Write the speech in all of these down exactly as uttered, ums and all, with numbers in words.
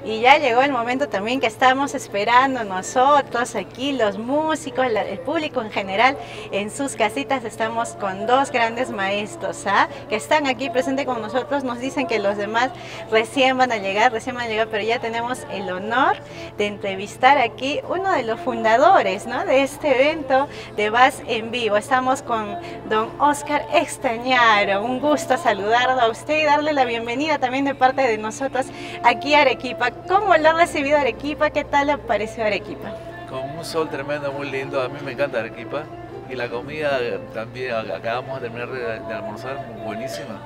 Y ya llegó el momento también que estamos esperando nosotros aquí, los músicos, el público en general, en sus casitas. Estamos con dos grandes maestros, ¿ah? Que están aquí presentes con nosotros. Nos dicen que los demás recién van a llegar, recién van a llegar, pero ya tenemos el honor de entrevistar aquí uno de los fundadores, ¿no?, de este evento de Bass en Vivo. Estamos con don Oscar Estañaro. Un gusto saludarlo a usted y darle la bienvenida también de parte de nosotros aquí a Arequipa. ¿Cómo lo ha recibido Arequipa? ¿Qué tal le pareció Arequipa? Con un sol tremendo, muy lindo. A mí me encanta Arequipa. Y la comida también, acabamos de terminar de, de almorzar, buenísima.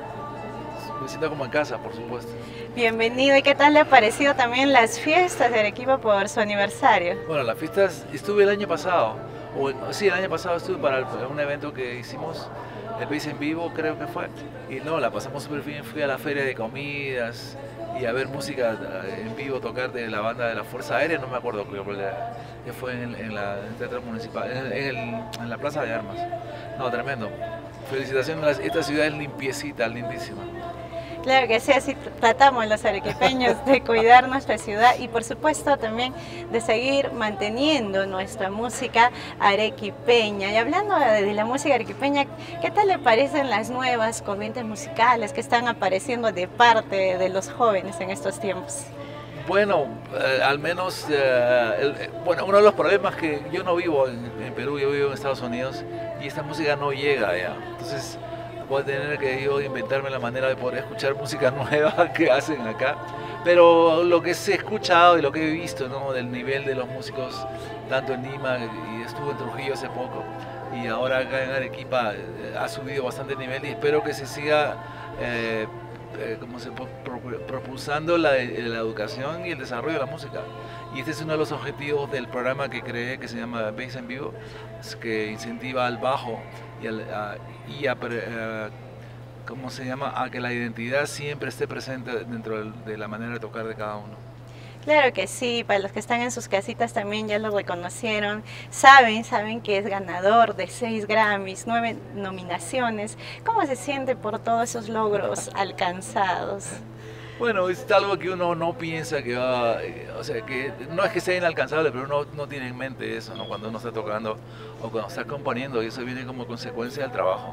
Me siento como en casa, por supuesto. Bienvenido. ¿Y qué tal le ha parecido también las fiestas de Arequipa por su aniversario? Bueno, las fiestas estuve el año pasado. O, sí, el año pasado estuve para un evento que hicimos, el Bass en Vivo creo que fue. Y no, la pasamos súper bien. Fui a la feria de comidas y a ver música en vivo, tocar de la banda de la Fuerza Aérea, no me acuerdo, creo que fue en, en, la, en el Teatro Municipal, en, en, el, en la Plaza de Armas. No, tremendo. Felicitaciones, esta ciudad es limpiecita, lindísima. Claro que sí, así tratamos los arequipeños de cuidar nuestra ciudad y por supuesto también de seguir manteniendo nuestra música arequipeña. Y hablando de la música arequipeña, ¿qué tal le parecen las nuevas corrientes musicales que están apareciendo de parte de los jóvenes en estos tiempos? Bueno, eh, al menos, eh, el, bueno, uno de los problemas es que yo no vivo en, en Perú, yo vivo en Estados Unidos y esta música no llega allá. Entonces, voy a tener que yo inventarme la manera de poder escuchar música nueva que hacen acá. Pero lo que se ha escuchado y lo que he visto, ¿no?, del nivel de los músicos, tanto en Lima y estuve en Trujillo hace poco, y ahora acá en Arequipa eh, ha subido bastante el nivel y espero que se siga eh, eh, como se, pro, propulsando la, la educación y el desarrollo de la música. Y este es uno de los objetivos del programa que creé, que se llama Bass en Vivo, que incentiva al bajo y, al, a, y a, a, ¿cómo se llama?, a que la identidad siempre esté presente dentro de la manera de tocar de cada uno. Claro que sí, para los que están en sus casitas también ya lo reconocieron, saben, saben que es ganador de seis Grammys, nueve nominaciones. ¿Cómo se siente por todos esos logros alcanzados? Bueno, es algo que uno no piensa que va, o sea, que no es que sea inalcanzable, pero uno no tiene en mente eso, ¿no?, cuando uno está tocando o cuando está componiendo, y eso viene como consecuencia del trabajo.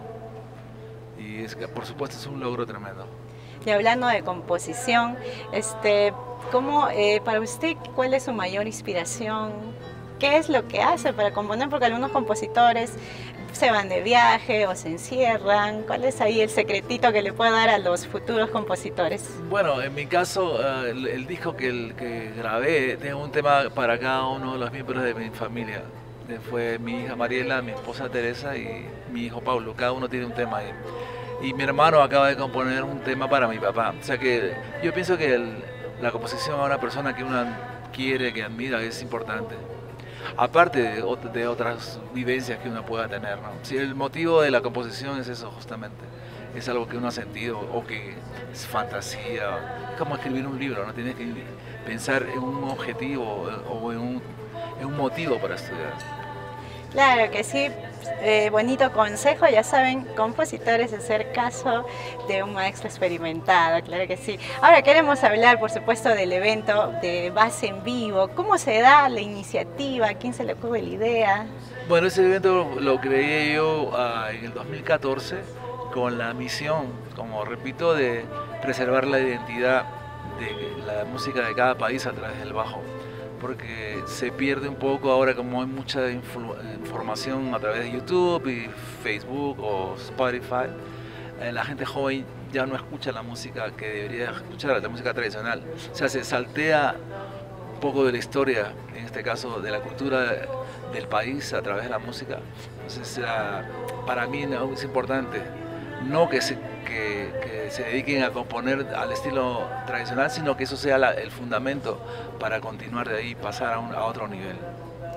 Y es que, por supuesto, es un logro tremendo. Y hablando de composición, este, ¿cómo, eh, para usted, cuál es su mayor inspiración? ¿Qué es lo que hace para componer? Porque algunos compositores se van de viaje o se encierran. ¿Cuál es ahí el secretito que le puede dar a los futuros compositores? Bueno, en mi caso, uh, el, el disco que, el, que grabé, tengo un tema para cada uno de los miembros de mi familia. Fue mi hija Mariela, mi esposa Teresa y mi hijo Pablo. Cada uno tiene un tema ahí. Y mi hermano acaba de componer un tema para mi papá. O sea que yo pienso que el, la composición a una persona que uno quiere, que admira, es importante. Aparte de, de otras vivencias que uno pueda tener, ¿no? Si el motivo de la composición es eso, justamente, es algo que uno ha sentido o que es fantasía, es como escribir un libro, ¿no? Tienes que pensar en un objetivo o en un, en un motivo para estudiar. Claro que sí, eh, bonito consejo, ya saben, compositores, hacer caso de un maestro experimentado, claro que sí. Ahora queremos hablar, por supuesto, del evento de Bass en Vivo. ¿Cómo se da la iniciativa? ¿A quién se le ocurre la idea? Bueno, ese evento lo creé yo uh, en el dos mil catorce con la misión, como repito, de preservar la identidad de la música de cada país a través del bajo. Porque se pierde un poco ahora, como hay mucha información a través de YouTube y Facebook o Spotify, eh, la gente joven ya no escucha la música que debería escuchar, la música tradicional. O sea, se saltea un poco de la historia, en este caso de la cultura del país a través de la música. Entonces, uh, para mí no, es importante no que se, que, que se dediquen a componer al estilo tradicional, sino que eso sea la, el fundamento para continuar de ahí y pasar a, un, a otro nivel.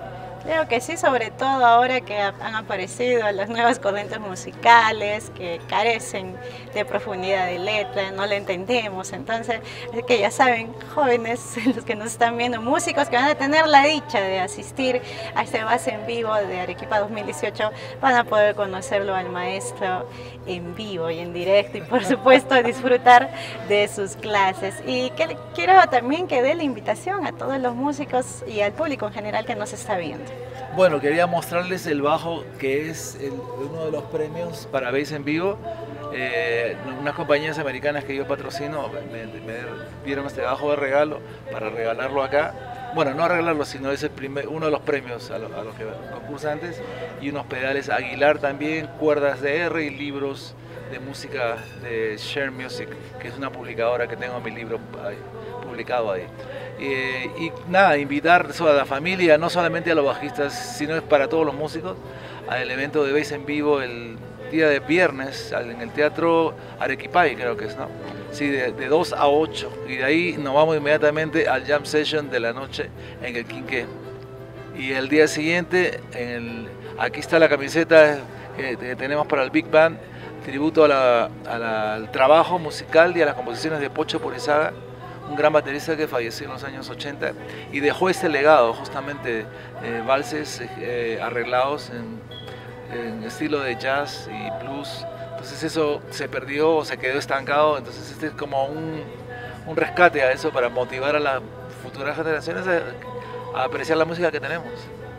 Creo que sí, sobre todo ahora que han aparecido las nuevas corrientes musicales que carecen de profundidad de letra, no la entendemos. Entonces, es que ya saben, jóvenes, los que nos están viendo, músicos que van a tener la dicha de asistir a este base en vivo de Arequipa dos mil dieciocho, van a poder conocerlo al maestro en vivo y en directo y por supuesto disfrutar de sus clases. Y que quiero también que dé la invitación a todos los músicos y al público en general que nos está viendo. Bueno, quería mostrarles el bajo que es el, uno de los premios para bass en vivo. Eh, unas compañías americanas que yo patrocino me, me dieron este bajo de regalo para regalarlo acá. Bueno, no regalarlo, sino es el primer, uno de los premios a, lo, a los que concursantes. Y unos pedales Aguilar también, cuerdas de R y libros de música de Share Music, que es una publicadora que tengo mi libro ahí, publicado ahí. Eh, y nada, invitar a la familia, no solamente a los bajistas, sino es para todos los músicos, al evento de bass en vivo el día de viernes en el Teatro Arequipay, creo que es, ¿no? Sí, de, de dos a ocho, y de ahí nos vamos inmediatamente al Jam Session de la noche en el Quinqué. Y el día siguiente, en el, aquí está la camiseta que, que tenemos para el Big Band, tributo a la, a la, al trabajo musical y a las composiciones de Pocho Purizaga, un gran baterista que falleció en los años ochenta y dejó este legado, justamente eh, valses eh, arreglados en, en estilo de jazz y blues. Entonces eso se perdió o se quedó estancado, entonces este es como un, un rescate a eso para motivar a las futuras generaciones a, a apreciar la música que tenemos.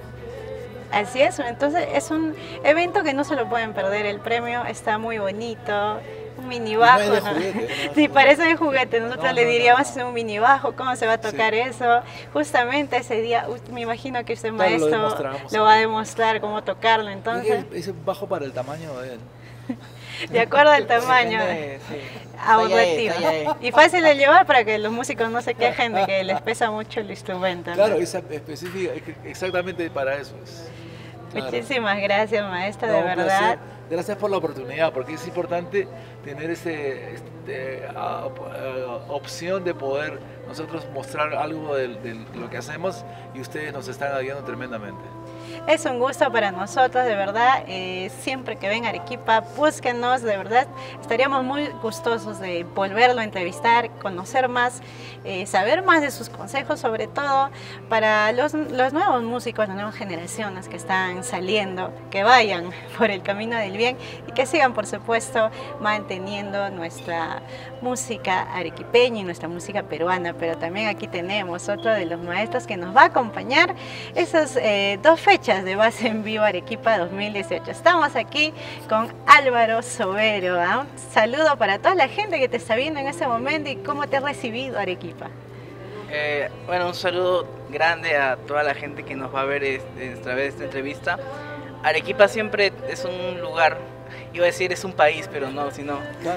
Así es, entonces es un evento que no se lo pueden perder, el premio está muy bonito. Un mini bajo, no es de juguete, ¿no? Sí, parece de juguete, nosotros no, le diríamos no, no. es un mini bajo, ¿cómo se va a tocar sí. eso? Justamente ese día, me imagino que usted maestro lo, lo va a demostrar cómo tocarlo, entonces. Es, es bajo para el tamaño de él. De acuerdo al tamaño, auditivo. Y fácil de llevar para que los músicos no se quejen de que les pesa mucho el instrumento. Claro, ¿no? Es específica, exactamente para eso es. Claro. Muchísimas gracias, maestra, no, de verdad. Placer. Gracias por la oportunidad, porque es importante tener esa este, uh, opción de poder nosotros mostrar algo de, de lo que hacemos y ustedes nos están ayudando tremendamente. Es un gusto para nosotros, de verdad, eh, siempre que ven a Arequipa, búsquenos, de verdad, estaríamos muy gustosos de volverlo a entrevistar, conocer más, eh, saber más de sus consejos, sobre todo para los, los nuevos músicos, las nuevas generaciones que están saliendo, que vayan por el camino del bien y que sigan, por supuesto, manteniendo nuestra música arequipeña y nuestra música peruana, pero también aquí tenemos otro de los maestros que nos va a acompañar esas eh, dos fechas de base en vivo Arequipa dos mil dieciocho. Estamos aquí con Álvaro Sobero. ¿eh? Un saludo para toda la gente que te está viendo en este momento y cómo te ha recibido Arequipa. Eh, bueno, un saludo grande a toda la gente que nos va a ver este, a través de esta entrevista. Arequipa siempre es un lugar, iba a decir es un país, pero no, sino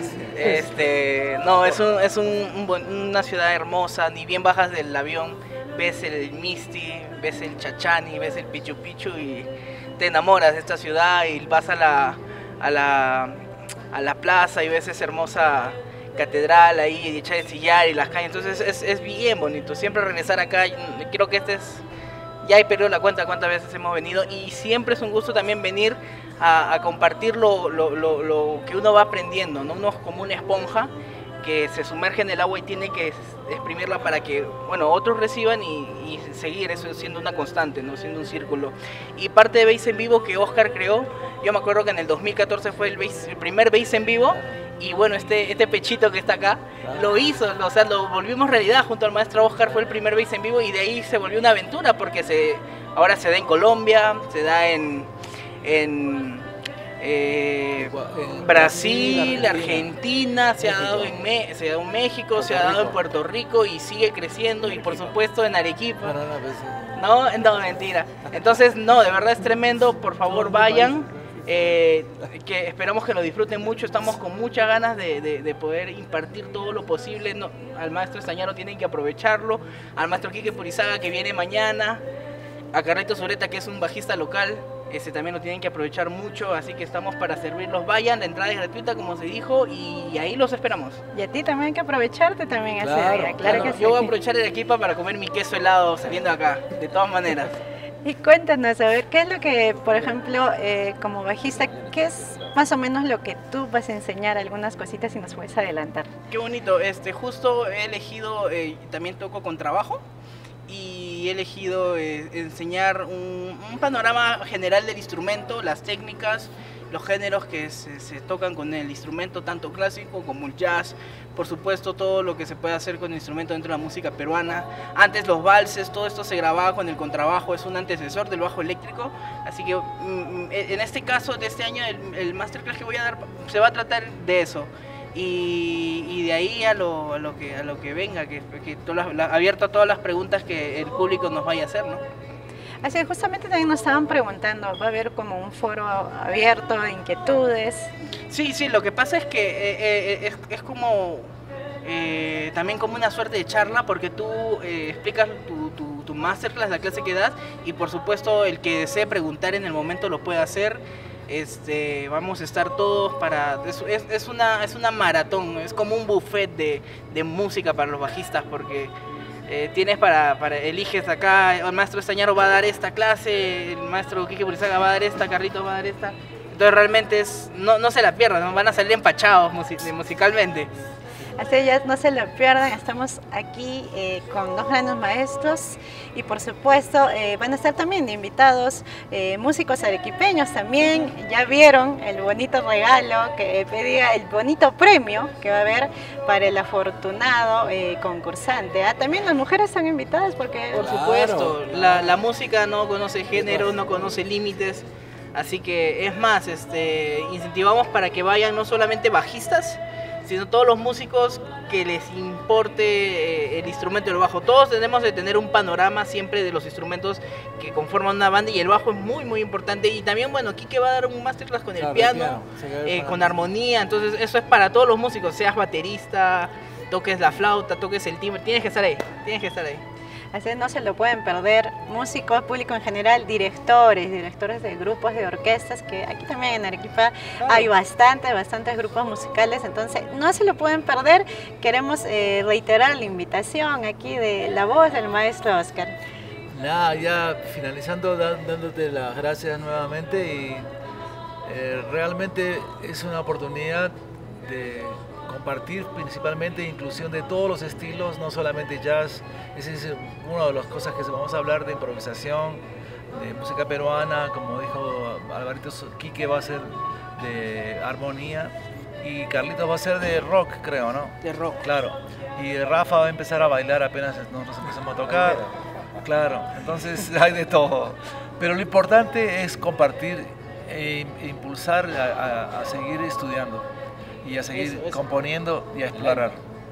este, no, es, un, es un, un, una ciudad hermosa, ni bien bajas del avión, ves el Misti, ves el Chachani, ves el Pichu Pichu y te enamoras de esta ciudad y vas a la, a la, a la plaza y ves esa hermosa catedral ahí hecha de sillar y las calles, entonces es, es bien bonito, siempre regresar acá, creo que este es, ya he perdido la cuenta cuántas veces hemos venido y siempre es un gusto también venir a, a compartir lo, lo, lo, lo que uno va aprendiendo, ¿no? Uno es como una esponja que se sumerge en el agua y tiene que exprimirla para que, bueno, otros reciban y, y seguir eso siendo una constante, ¿no? Siendo un círculo. Y parte de Bass en Vivo que Oscar creó, yo me acuerdo que en el dos mil catorce fue el, bass, el primer Bass en Vivo y bueno, este, este pechito que está acá lo hizo, o sea, lo volvimos realidad junto al maestro Oscar, fue el primer Bass en Vivo y de ahí se volvió una aventura porque se, ahora se da en Colombia, se da en... en Eh, en Brasil, Brasil, Argentina, Argentina, se ha dado en Me se ha dado en México, Puerto se ha dado Rico. en Puerto Rico y sigue creciendo y por supuesto en Arequipa. No, no, mentira. Entonces, no, de verdad es tremendo, por favor vayan, eh, que esperamos que lo disfruten mucho, estamos con muchas ganas de, de, de poder impartir todo lo posible, no, al maestro Estañaro tienen que aprovecharlo, al maestro Quique Purizaga que viene mañana, a Carlito Zureta que es un bajista local. Ese también lo tienen que aprovechar mucho, así que estamos para servirlos. Vayan, la entrada es gratuita, como se dijo, y ahí los esperamos. Y a ti también hay que aprovecharte también claro, ese día, claro, claro que sí. Yo voy a aprovechar el equipo para comer mi queso helado saliendo acá, de todas maneras. Y cuéntanos, a ver, ¿qué es lo que, por ejemplo, eh, como bajista, qué es más o menos lo que tú vas a enseñar, algunas cositas, si nos puedes adelantar? Qué bonito, este, justo he elegido, eh, también toco con trabajo, y he elegido eh, enseñar un, un panorama general del instrumento, las técnicas, los géneros que se, se tocan con el instrumento, tanto clásico como el jazz, por supuesto todo lo que se puede hacer con el instrumento dentro de la música peruana. Antes los valses, todo esto se grababa con el contrabajo, es un antecesor del bajo eléctrico, así que mm, en este caso de este año el, el masterclass que voy a dar se va a tratar de eso. Y, y de ahí a lo, a lo que a lo que venga, que, que todas las, la, abierto a todas las preguntas que el público nos vaya a hacer, ¿no? Así que justamente también nos estaban preguntando, ¿va a haber como un foro abierto de inquietudes? Sí, sí, lo que pasa es que eh, eh, es, es como eh, también como una suerte de charla, porque tú eh, explicas tu, tu, tu masterclass, la clase que das, y por supuesto el que desee preguntar en el momento lo puede hacer. Este, vamos a estar todos para... Es, es, es, una, es una maratón, es como un buffet de, de música para los bajistas, porque eh, tienes para, para... Eliges acá, el maestro Estañaro va a dar esta clase, el maestro Quique Purizaga va a dar esta, Carlitos va a dar esta. Entonces realmente es, no, no se la pierdan, ¿no? Van a salir empachados music, musicalmente. Así ya no se lo pierdan, estamos aquí eh, con dos grandes maestros y por supuesto eh, van a estar también invitados eh, músicos arequipeños también. Ya vieron el bonito regalo que pedía, el bonito premio que va a haber para el afortunado eh, concursante. ¿Ah? También las mujeres están invitadas porque... Por supuesto, claro. la, la música no conoce género, no conoce límites, así que es más, este, incentivamos para que vayan no solamente bajistas, sino todos los músicos que les importe eh, el instrumento del bajo. Todos tenemos que tener un panorama siempre de los instrumentos que conforman una banda, y el bajo es muy muy importante. Y también, bueno, Quique va a dar un masterclass con el claro, piano, el piano eh, con armonía, entonces eso es para todos los músicos, seas baterista, toques la flauta, toques el timbre, tienes que estar ahí, tienes que estar ahí. Así no se lo pueden perder, músicos, público en general, directores, directores de grupos, de orquestas, que aquí también en Arequipa claro. hay bastantes, bastantes grupos musicales, entonces no se lo pueden perder. Queremos eh, reiterar la invitación aquí de la voz del maestro Oscar. Nada, ya finalizando, dándote las gracias nuevamente, y eh, realmente es una oportunidad de compartir principalmente inclusión de todos los estilos, no solamente jazz. Esa es una de las cosas que vamos a hablar, de improvisación, de música peruana, como dijo Alvarito, Quique va a ser de armonía y Carlitos va a ser de rock, creo, ¿no? De rock. Claro. Y Rafa va a empezar a bailar apenas nosotros empezamos a tocar. Claro, entonces hay de todo. Pero lo importante es compartir e impulsar a, a, a seguir estudiando y a seguir eso, eso. componiendo y a explorar.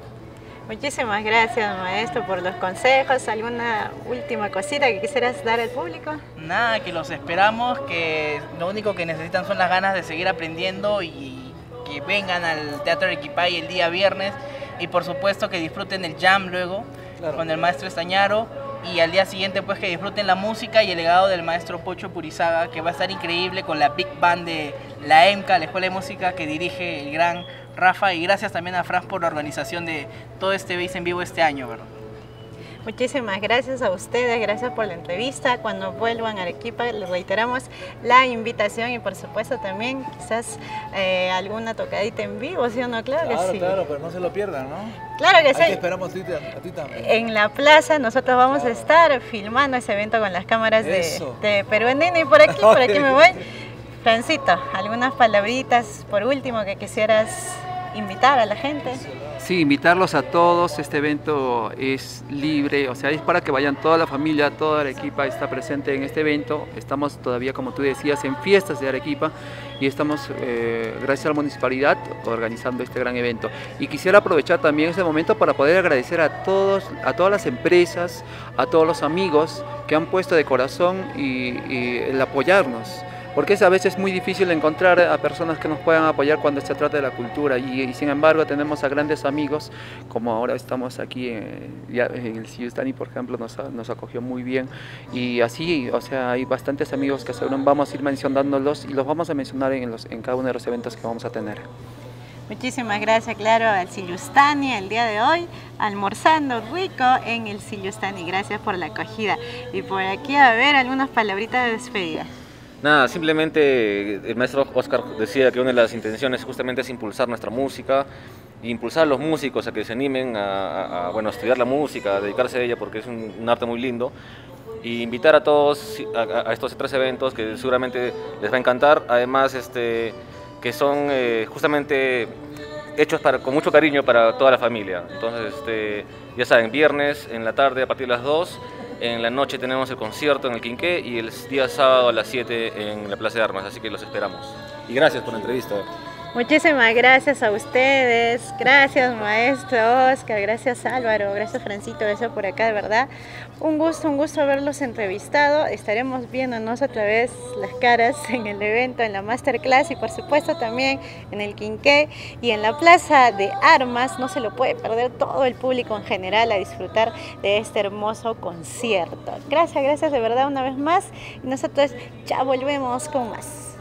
Muchísimas gracias, maestro, por los consejos. ¿Alguna última cosita que quisieras dar al público? Nada, que los esperamos, que lo único que necesitan son las ganas de seguir aprendiendo, y que vengan al Teatro Arequipay el día viernes, y por supuesto que disfruten el jam luego claro. con el maestro Estañaro, y al día siguiente pues que disfruten la música y el legado del maestro Pocho Purizaga, que va a estar increíble con la Big Band de la E M C A, la Escuela de Música que dirige el gran Rafa, y gracias también a Franz por la organización de todo este Base en Vivo este año, ¿verdad? Muchísimas gracias a ustedes, gracias por la entrevista. Cuando vuelvan a Arequipa les reiteramos la invitación, y por supuesto también quizás eh, alguna tocadita en vivo, ¿sí o no? Claro, claro que sí. Claro, pero no se lo pierdan, ¿no? Claro que Ahí sí. Te esperamos a ti, a ti también. En la plaza nosotros vamos claro. a estar filmando ese evento con las cámaras de, de Perú Andino, y por aquí, por aquí me voy. Francito, algunas palabritas por último que quisieras invitar a la gente. Sí, invitarlos a todos. Este evento es libre, o sea, es para que vayan toda la familia, toda Arequipa está presente en este evento. Estamos todavía, como tú decías, en fiestas de Arequipa, y estamos, eh, gracias a la municipalidad, organizando este gran evento. Y quisiera aprovechar también este momento para poder agradecer a todos, a todas las empresas, a todos los amigos que han puesto de corazón y, y el apoyarnos. Porque es a veces muy difícil encontrar a personas que nos puedan apoyar cuando se trata de la cultura, y, y sin embargo tenemos a grandes amigos, como ahora estamos aquí en, en el Siustani, por ejemplo, nos, nos acogió muy bien, y así, o sea, hay bastantes amigos que seguro vamos a ir mencionándolos, y los vamos a mencionar en, los, en cada uno de los eventos que vamos a tener. Muchísimas gracias, claro, al Sillustani el día de hoy, almorzando rico en el Sillustani. Gracias por la acogida. Y por aquí, a ver, algunas palabritas de despedida. Nada, simplemente el maestro Oscar decía que una de las intenciones justamente es impulsar nuestra música, e impulsar a los músicos a que se animen a, a, a, bueno, a estudiar la música, a dedicarse a ella porque es un, un arte muy lindo. Y invitar a todos a, a estos tres eventos que seguramente les va a encantar, además este, que son eh, justamente hechos para, con mucho cariño para toda la familia. Entonces, este, ya saben, viernes en la tarde a partir de las dos, en la noche tenemos el concierto en el Quinqué y el día sábado a las siete en la Plaza de Armas, así que los esperamos. Y gracias por la entrevista. Muchísimas gracias a ustedes, gracias maestro Oscar, gracias Álvaro, gracias Francito, gracias por acá, de verdad. Un gusto, un gusto haberlos entrevistado. Estaremos viéndonos otra vez las caras en el evento, en la masterclass y por supuesto también en el Quinqué y en la Plaza de Armas. No se lo puede perder todo el público en general a disfrutar de este hermoso concierto. Gracias, gracias de verdad una vez más y nosotros ya volvemos con más.